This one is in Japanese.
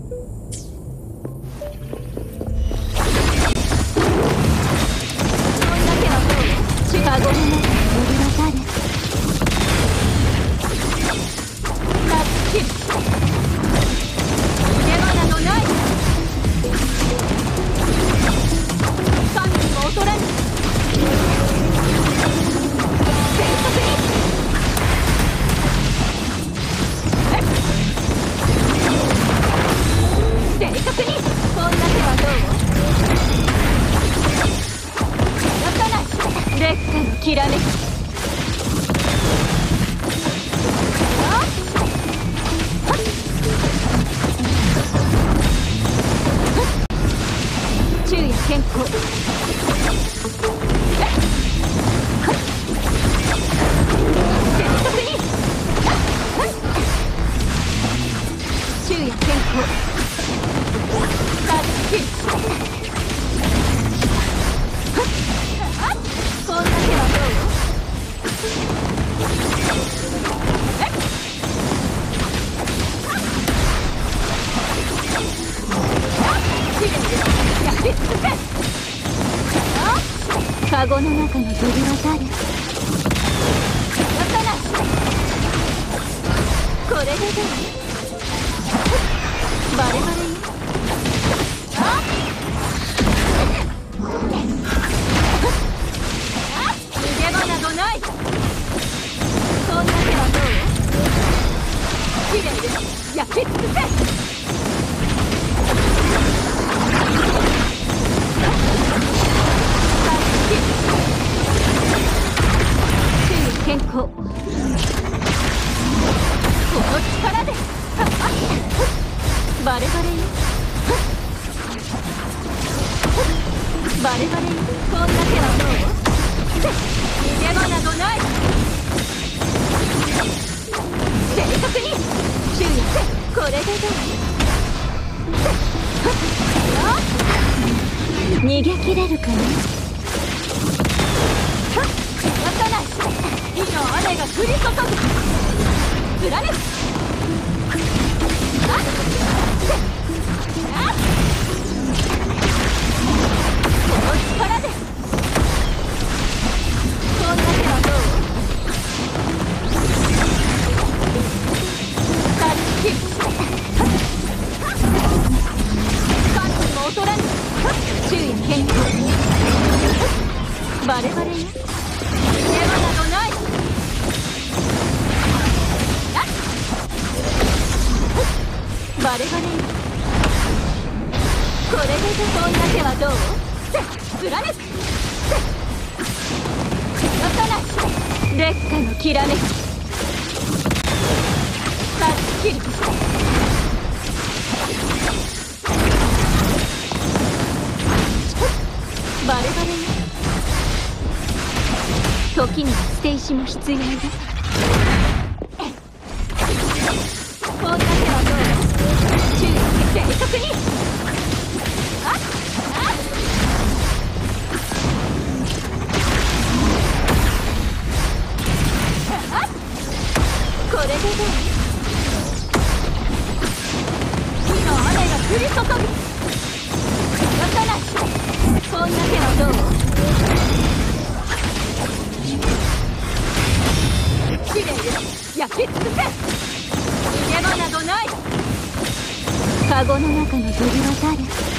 カゴの中に乗り渡る。ラッキル逃げ場などない。神にも劣らぬ。全速に正確に。こんな手はどう？劣化のきらめき。昼夜健康。正確に。昼夜健康。ラッキー。こんな手はどう？カゴの中のドリは誰？これでどう？バレバレに。逃げ場などない。こんな手はどう？きれいです。焼き尽くせ。健康。この力でバレバレに。バレバレに。こんな手はどう？逃げ場などない。正確に。注意して。これでどう？逃げ切れるかな？火の雨が降り注ぐ。貫く。この力で。こんな手はどう？ラッキー。神にも劣らぬ。昼夜健康。バレバレに。逃げ場などない。バレバレに。これでこんな手はどう？貫く。離さない。劣化のきらめき。はっきり。バレバレに。時には捨て石も必要だ。こんな手はどう？注意して正確に。これでどう？火の雨が降り注ぐ。離さない。こんな手はどう？きれいです。焼き尽くせ。逃げ場などない。カゴの中の鳥は誰？